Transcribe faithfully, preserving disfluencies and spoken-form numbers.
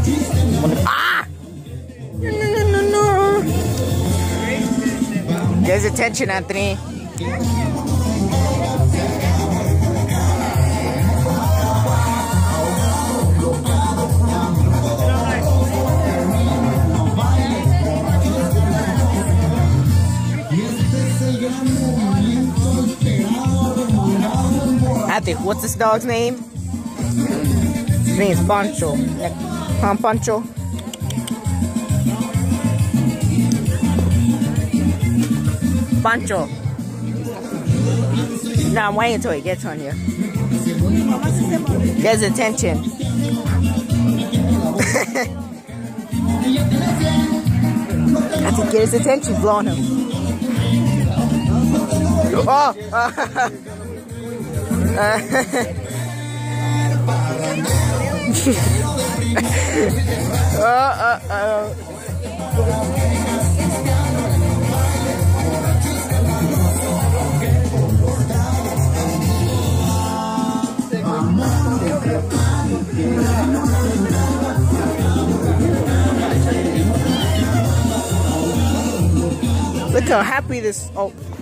Ah! No, no, no, no, no. Get his attention, Anthony. Anthony, what's this dog's name? His name is Poncho. Huh, Poncho? Poncho. No, I'm waiting until he gets on you. Get his attention. I have to get his attention, blowing him. Oh! uh, uh, uh. Look how happy this. Oh.